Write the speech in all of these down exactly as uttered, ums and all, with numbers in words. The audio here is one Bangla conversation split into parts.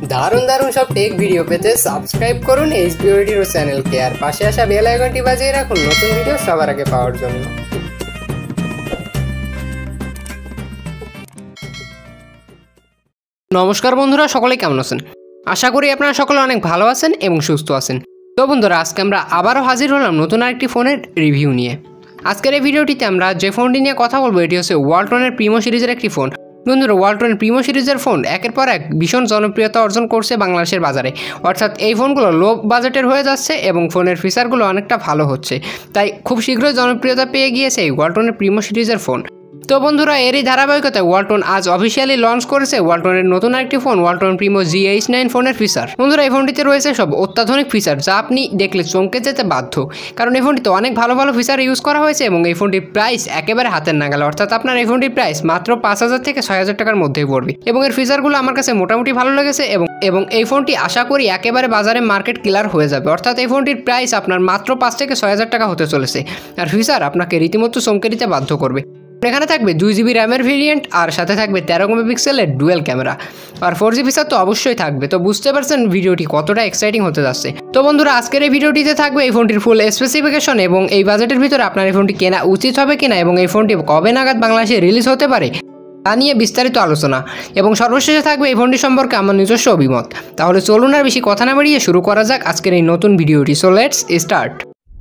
দারুণ দারুণ সব টেক ভিডিও পেতে সাবস্ক্রাইব করুন এইচবি অডিও চ্যানেলকে আর পাশে আসা বেল আইকনটি বাজিয়ে রাখুন নতুন ভিডিও সবার আগে পাওয়ার জন্য। নমস্কার বন্ধুরা, সকলে কেমন আছেন? আশা করি আপনারা সকলে অনেক ভালো আছেন এবং সুস্থ আছেন। তো বন্ধুরা, আজকে আমরা আবারও হাজির হলাম নতুন আরেকটি ফোনের রিভিউ নিয়ে। আজকের এই ভিডিওটিতে আমরা যে ফোনটি নিয়ে কথা বলবো এটি হচ্ছে ওয়ালটনের প্রিমো সিরিজের একটি ফোন। বন্ধুরা, ওয়ালটনের প্রিমো সিরিজের ফোন একের পর এক ভীষণ জনপ্রিয়তা অর্জন করছে বাংলাদেশের বাজারে। অর্থাৎ এই ফোনগুলো লো বাজেটের হয়ে যাচ্ছে এবং ফোনের ফিচারগুলো অনেকটা ভালো হচ্ছে, তাই খুব শীঘ্রই জনপ্রিয়তা পেয়ে গিয়েছে এই ওয়ালটনের প্রিমো সিরিজের ফোন। তো বন্ধুরা, এরই ধারাবাহিকতায় ওয়ালটন আজ অফিসিয়ালি লঞ্চ করেছে ওয়ালটনের নতুন একটি ফোন, Walton Primo G H nine ফোনের ফিচার। বন্ধুরা, এই ফোনটিতে রয়েছে সব অত্যাধুনিক ফিচার যা আপনি দেখলে চমকে যেতে বাধ্য, কারণ এই ফোনটিতে অনেক ভালো ভালো ফিচার ইউজ করা হয়েছে এবং এই ফোনটির প্রাইস একেবারে হাতের নাগালে। অর্থাৎ আপনার এই ফোনটির প্রাইস মাত্র পাঁচ হাজার থেকে ছয় হাজার টাকার মধ্যেই পড়বে এবং এর ফিচারগুলো আমার কাছে মোটামুটি ভালো লেগেছে এবং এবং এই ফোনটি আশা করি একেবারে বাজারে মার্কেট কিলার হয়ে যাবে। অর্থাৎ এই ফোনটির প্রাইস আপনার মাত্র পাঁচ থেকে ছয় হাজার টাকা হতে চলেছে আর ফিচার আপনাকে রীতিমতো চমকে দিতে বাধ্য করবে। এখানে থাকবে দুই জিবি র্যামের ভেরিয়েন্ট আর সাথে থাকবে তেরো মেগাপিক্সেলের ডুয়েল ক্যামেরা আর ফোর জি ফিচার তো অবশ্যই থাকবে। তো বুঝতে পারছেন ভিডিওটি কতটা এক্সাইটিং হতে যাচ্ছে। তো বন্ধুরা, আজকের এই ভিডিওটিতে থাকবে এই ফোনটির ফুল স্পেসিফিকেশন এবং এই বাজেটের ভিতরে আপনার এই ফোনটি কেনা উচিত হবে কিনা এবং এই ফোনটি কবে নাগাদ বাংলাদেশে রিলিজ হতে পারে তা নিয়ে বিস্তারিত আলোচনা এবং সর্বশেষে থাকবে এই ফোনটি সম্পর্কে আমার নিজস্ব অভিমত। তাহলে চলুন আর বেশি কথা না বাড়িয়ে শুরু করা যাক আজকের এই নতুন ভিডিওটি। So let's start.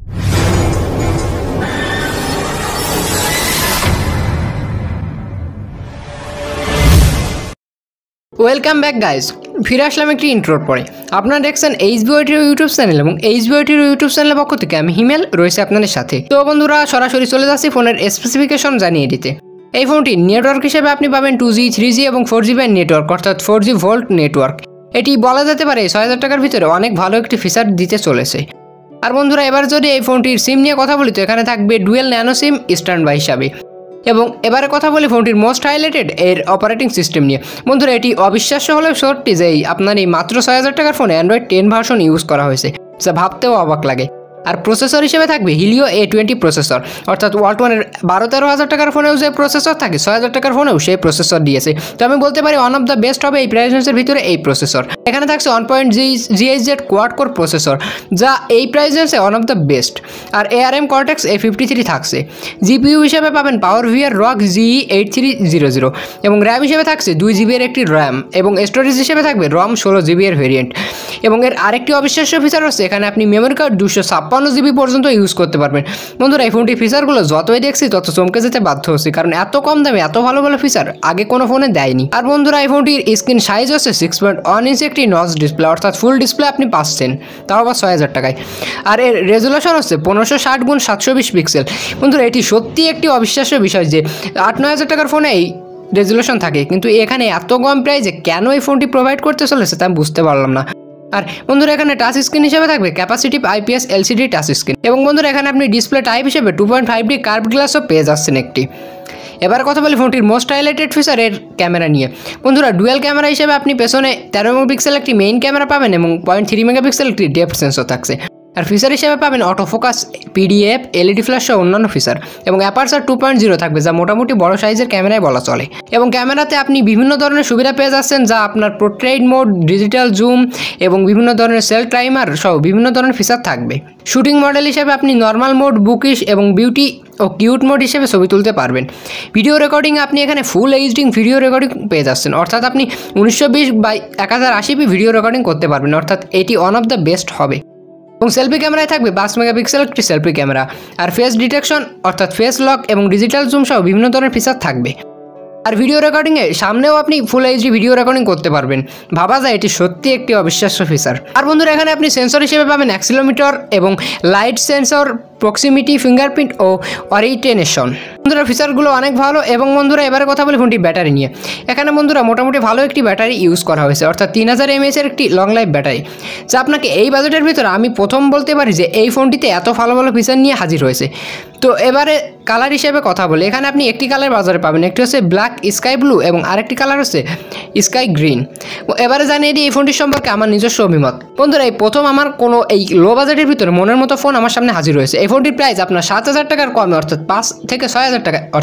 Welcome back guys, ফিরে আসলাম একটি ইন্ট্রোর পরে। আপনারা দেখছেন এইচবি অডিও ইউটিউব চ্যানেল এবং এইচবি অডিও ইউটিউব চ্যানেলের পক্ষ থেকে আমি হিমেল রয়েছে আপনাদের সাথে। তো বন্ধুরা, সরাসরি চলে যাচ্ছি ফোনের স্পেসিফিকেশন জানিয়ে দিতে। এই ফোনটি নেটওয়ার্ক হিসেবে আপনি পাবেন টু জি থ্রি জি এবং ফোর জি ব্যান্ড নেটওয়ার্ক, অর্থাৎ ফোর জি ভোল্ট নেটওয়ার্ক। এটি বলা যেতে পারে ছয় হাজার টাকার ভিতরে অনেক ভালো একটি ফিচার দিতে চলেছে। আর বন্ধুরা, এবার যদি এই ফোনটির সিম নিয়ে কথা বলি তো এখানে থাকবে dual nano SIM standby হিসাবে। এবং এবারে কথা বলি ফোনটির মোস্ট হাইলাইটেড এর অপারেটিং সিস্টেম নিয়ে। বন্ধুরা, এটি অবিশ্বাস্য হলেও সত্যি যে আপনার এই মাত্র ছয় হাজার টাকার ফোনে অ্যান্ড্রয়েড টেন ভার্সন ইউজ করা হয়েছে, যা ভাবতেও অবাক লাগে। আর প্রসেসর হিসেবে থাকবে হিলিও এ টোয়েন্টি প্রসেসর, অর্থাৎ ওয়ালটনের বারো তেরো হাজার টাকার ফোনেও যে প্রসেসর থাকে ছয় হাজার টাকার ফোনেও সেই প্রসেসর দিয়েছে। তো আমি বলতে পারি ওয়ান অফ দ্য বেস্ট হবে এই প্রাইস রেঞ্জের ভিতরে এই প্রসেসর। এখানে থাকছে one point G H Z quad core processor, যা এই প্রাইস রেঞ্জে ওয়ান অফ দ্য বেস্ট। আর A R M Cortex A fifty three থাকছে। জিপিইউ হিসেবে পাবেন power VR Rogue G eight three zero zero এবং র্যাম হিসেবে থাকছে দুই জিবি এর একটি র্যাম এবং স্টোরেজ হিসেবে থাকবে রম ষোলো জিবি এর ভেরিয়েন্ট। এবং এর আরেকটি অবিশ্বাস্য ফিচার হচ্ছে এখানে আপনি মেমোরি কার্ড দুশো ছাপ্পান্ন জিবি পর্যন্ত ইউজ করতে পারবেন। বন্ধুরা, এই ফোনটির ফিচারগুলো যতই দেখছি তত চমকে যেতে বাধ্য হচ্ছে, কারণ এত কম দামে এত ভালো ভালো ফিচার আগে কোনো ফোনে দেয়নি। আর বন্ধুরা, এই ফোনটির স্ক্রিন সাইজ হচ্ছে সিক্স পয়েন্ট ওয়ান ইঞ্চি একটি নচ ডিসপ্লে, অর্থাৎ ফুল ডিসপ্লে আপনি পাচ্ছেন, তাও আবার ছয় হাজার টাকায়। আর এর রেজুলেশন হচ্ছে পনেরোশো ষাট গুণ সাতশো বিশ পিক্সেল। বন্ধুরা, এটি সত্যি একটি অবিশ্বাস্য বিষয় যে আট নয় হাজার টাকার ফোনে এই রেজুলেশন থাকে, কিন্তু এখানে এত কম প্রাইসে কেন এই ফোনটি প্রোভাইড করতে চলেছে তা আমি বুঝতে পারলাম না। আর বন্ধুরা, এখানে টাচ স্ক্রিন হিসেবে থাকবে capacitive IPS LCD touch screen এবং বন্ধুরা এখানে আপনি ডিসপ্লে টাইপ হিসেবে two point five D curve গ্লাসও পেয়ে যাচ্ছেন একটি। এবার কথা বলি ফোনটির মোস্ট হাইলাইটেড ফিচার এর ক্যামেরা নিয়ে। বন্ধুরা, ডুয়েল ক্যামেরা হিসেবে আপনি পেছনে তেরো মেগাপিক্সেল একটি মেইন ক্যামেরা পাবেন এবং পয়েন্ট থ্রি মেগাপিক্সেল একটি ডেপথ সেন্সর থাকছে। আর ফিচার হিসেবে পাবেন auto focus, PDF, LED flash সহ অন্যান্য ফিচার এবং অ্যাপারচার টু পয়েন্ট জিরো থাকবে, যা মোটামুটি বড় সাইজের ক্যামেরায় বলা চলে। এবং ক্যামেরাতে আপনি বিভিন্ন ধরনের সুবিধা পেয়ে যাচ্ছেন, যা আপনার পোর্ট্রেট মোড, ডিজিটাল জুম এবং বিভিন্ন ধরনের সেল টাইমার সহ বিভিন্ন ধরনের ফিচার থাকবে। শুটিং মডেল হিসেবে আপনি নর্মাল মোড, বুকিশ এবং বিউটি ও কিউট মোড হিসেবে ছবি তুলতে পারবেন। ভিডিও রেকর্ডিং আপনি এখানে ফুল এইচডি ভিডিও রেকর্ডিং পেয়ে যাচ্ছেন, অর্থাৎ আপনি উনিশশো বিশ বাই এক হাজার আশি পি ভিডিও রেকর্ডিং করতে পারবেন, অর্থাৎ এটি ওয়ান অফ দ্য বেস্ট হবে। এবং সেলফি ক্যামেরায় থাকবে পাঁচ মেগাপিক্সেল একটি সেলফি ক্যামেরা আর ফেস ডিটেকশন অর্থাৎ ফেস লক এবং ডিজিটাল জুম সহ বিভিন্ন ধরনের ফিচার থাকবে। আর ভিডিও রেকর্ডিংয়ে সামনেও আপনি ফুল এইচডি ভিডিও রেকর্ডিং করতে পারবেন, ভাবা যায় এটি সত্যি একটি অবিশ্বাস্য ফিচার। আর বন্ধুরা, এখানে আপনি সেন্সর হিসেবে পাবেন অ্যাক্সিলোমিটার এবং লাইট সেন্সর, প্রক্সিমিটি, ফিঙ্গারপ্রিন্ট ও অরিয়েন্টেশন। বন্ধুরা, ফিচারগুলো অনেক ভালো। এবং বন্ধুরা, এবারে কথা বলি ফোনটি ব্যাটারি নিয়ে। এখানে বন্ধুরা মোটামুটি ভালো একটি ব্যাটারি ইউজ করা হয়েছে, অর্থাৎ তিন হাজার এমএএচ এর একটি লং লাইফ ব্যাটারি, যা আপনাকে এই বাজেটের ভিতরে আমি প্রথম বলতে পারি যে এই ফোনটিতে এত ভালো ভালো ফিচার নিয়ে হাজির হয়েছে। তো এবারে কালার হিসেবে কথা বলি, এখানে আপনি একটি কালার বাজারে পাবেন, একটি হচ্ছে ব্ল্যাক স্কাই ব্লু এবং আরেকটি কালার হচ্ছে স্কাই গ্রিন। এবারে জানিয়ে দিই এই ফোনটির সম্পর্কে আমার নিজস্ব অভিমত। বন্ধুরা, এই প্রথম আমার কোনো এই লো বাজেটের ভিতরে মনের মতো ফোন আমার সামনে হাজির হয়েছে। এই ফোনটির প্রাইস আপনার সাত হাজার টাকার কমে, অর্থাৎ পাঁচ থেকে ছয় হাজার টাকা, অর্থাৎ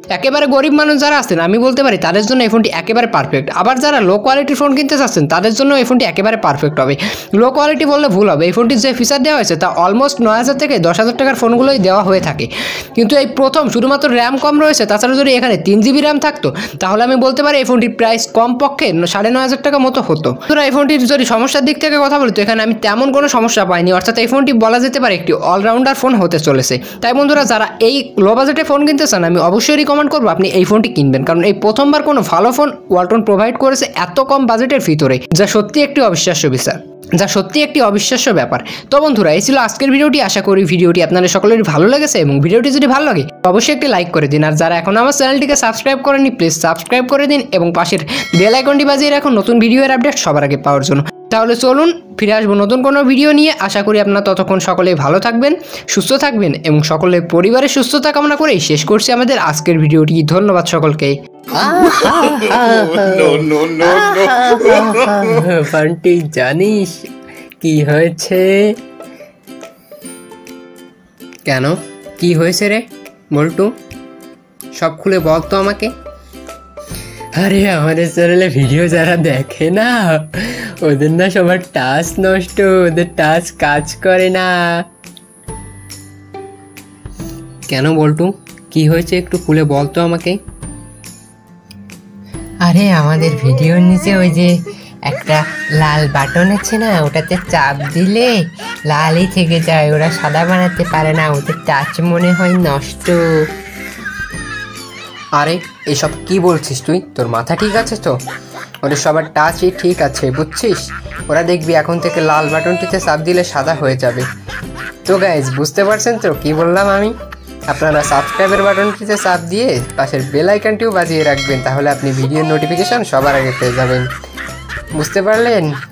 একেবারে গরিব মানুষ যারা আছেন আমি বলতে পারি তাদের জন্য এই ফোনটি একেবারে পারফেক্ট। আবার যারা লো কোয়ালিটির ফোন কিনতে চাচ্ছেন তাদের জন্য এই ফোনটি একেবারে পারফেক্ট হবে। লো কোয়ালিটি বললে ভুল হবে, এই ফোনটির যে ফিচার দেওয়া হয়েছে তা অলমোস্ট নয় হাজার থেকে দশ হাজার টাকার ফোনগুলোই দেওয়া হয়ে থাকে, কিন্তু এই প্রথম শুধুমাত্র র্যাম কম রয়েছে। তাছাড়া যদি এখানে তিন জিবি র্যাম থাকতো তাহলে আমি বলতে পারি এই ফোনটির প্রাইস কমপক্ষে সাড়ে নয় হাজার টাকা মতো হতো। তোরা এই ফোনটির যদি সমস্যার দিক থেকে কথা বলি তো এখানে আমি তেমন কোনো সমস্যা পাইনি, অর্থাৎ এই ফোনটি বলা যেতে পারে একটি অলরাউন্ডার ফোন হতে চলেছে। তাই বন্ধুরা যারা এই লো বাজেটে ফোন কিনতে চান আমি অবশ্যই রিকমেন্ড করবো আপনি এই ফোনটি কিনবেন, কারণ এই প্রথমবার কোনো ভালো ফোন ওয়ালটন প্রোভাইড করেছে এত কম বাজেটের ভিতরে, যা সত্যি একটি অবিশ্বাস্য বিচার যা সত্যি একটি অবিশ্বাস্য ব্যাপার। তো বন্ধুরা এই ছিল আজকের ভিডিওটি। আশা করি ভিডিওটি আপনাদের সকলেরই ভালো লেগেছে এবং ভিডিওটি যদি ভালো লাগে অবশ্যই একটি লাইক করে দিন, আর যারা এখন আমার চ্যানেলটিকে সাবস্ক্রাইব করেনি প্লিজ সাবস্ক্রাইব করে দিন এবং পাশের বেল আইকনটি বাজিয়ে রাখুন নতুন ভিডিওর আপডেট সবার আগে পাওয়ার জন্য। তাহলে চলুন ফিরে আসবো নতুন কোনো ভিডিও নিয়ে। আশা করি আপনারা ততক্ষণ সকলেই ভালো থাকবেন, সুস্থ থাকবেন এবং সকলের পরিবারের সুস্থতা কামনা করেই শেষ করছি আমাদের আজকের ভিডিওটি। ধন্যবাদ সকলকে। ফান্টি জানিস কি হয়েছে? কেন, কি হয়েছে রে বল্টু? সব খুলে বল তো আমাকে। আরে আমাদের চ্যানেলে ভিডিও যারা দেখে না ওদের না সবার টাচ নষ্ট, ওদের টাচ কাজ করে না। কেন বল্টু, কি হয়েছে একটু খুলে বল তো আমাকে। আরে আমাদের ভিডিওর নিচে ওই যে একটা লাল বাটন আছে না, ওটাতে চাপ দিলে লালই থেকে যায়, ওরা সাদা বানাতে পারে না, ওদের টাচ মনে হয় নষ্ট। আরে এসব কি বলছিস তুই? তোর মাথা ঠিক আছে তো? ওদের সবার টাচই ঠিক আছে বুঝছিস, ওরা দেখবি এখন থেকে লাল বাটনটিতে চাপ দিলে সাদা হয়ে যাবে। তো গাইজ বুঝতে পারছেন তো কি বললাম আমি? আপনারা সাবস্ক্রাইবের বাটনটিতে চাপ দিয়ে পাশের বেল আইকনটিও বাজিয়ে রাখবেন, তাহলে আপনি ভিডিওর নোটিফিকেশন সবার আগে পেয়ে যাবেন। বুঝতে পারলেন?